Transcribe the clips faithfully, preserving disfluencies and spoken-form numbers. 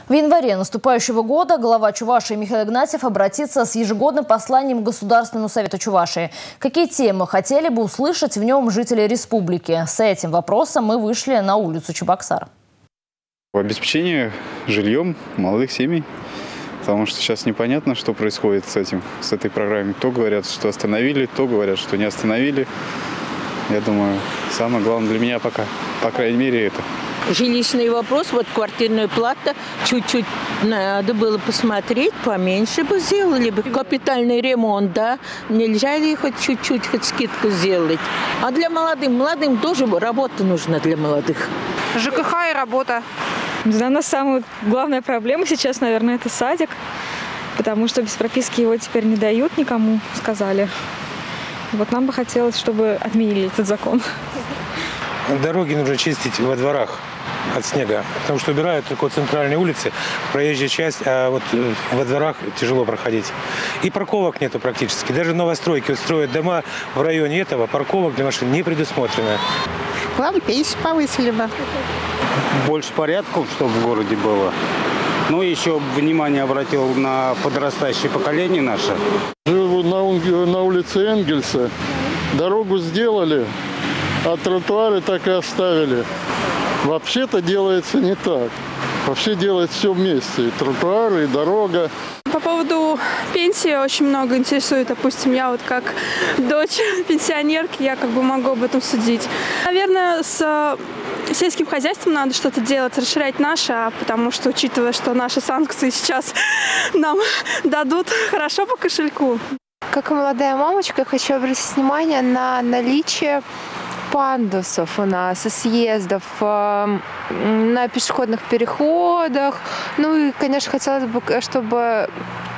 В январе наступающего года глава Чувашии Михаил Игнатьев обратится с ежегодным посланием к Государственному совету Чувашии. Какие темы хотели бы услышать в нем жители республики? С этим вопросом мы вышли на улицу Чебоксар. Обеспечение жильем молодых семей. Потому что сейчас непонятно, что происходит с этим, с этой программой. То говорят, что остановили, то говорят, что не остановили. Я думаю, самое главное для меня пока, по крайней мере, это. Жилищный вопрос, вот квартирная плата, чуть-чуть надо было посмотреть, поменьше бы сделали бы. Капитальный ремонт, да, нельзя ли хоть чуть-чуть, хоть скидку сделать. А для молодых, молодым тоже работа нужна для молодых. ЖКХ и работа. Для нас самая главная проблема сейчас, наверное, это садик, потому что без прописки его теперь не дают никому, сказали. Вот нам бы хотелось, чтобы отменили этот закон. Дороги нужно чистить во дворах от снега, потому что убирают только центральные улицы, проезжая часть, а вот во дворах тяжело проходить. И парковок нету практически. Даже новостройки строят дома в районе этого, парковок для машин не предусмотрено. Главное, пенсию повысили бы. Больше порядков, чтобы в городе было. Ну, еще внимание обратил на подрастающее поколение наше. Живу на, на улице Энгельса. Дорогу сделали, а тротуары так и оставили. Вообще-то делается не так. Вообще делается все вместе. И тротуары, и дорога. По поводу пенсии очень много интересует. Допустим, я вот как дочь пенсионерки, я как бы могу об этом судить. Наверное, с сельским хозяйством надо что-то делать, расширять наше, потому что, учитывая, что наши санкции сейчас нам дадут хорошо по кошельку. Как молодая мамочка, хочу обратить внимание на наличие пандусов у нас, съездов, на пешеходных переходах. Ну и, конечно, хотелось бы, чтобы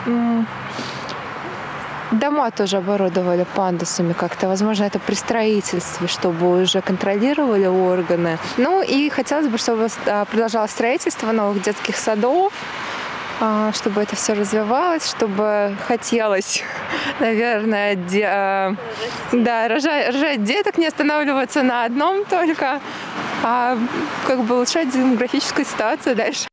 дома тоже оборудовали пандусами как-то. Возможно, это при строительстве, чтобы уже контролировали органы. Ну и хотелось бы, чтобы продолжалось строительство новых детских садов, чтобы это все развивалось, чтобы хотелось, наверное, де... да, рожать, рожать деток, не останавливаться на одном только, а как бы улучшать демографическую ситуацию дальше.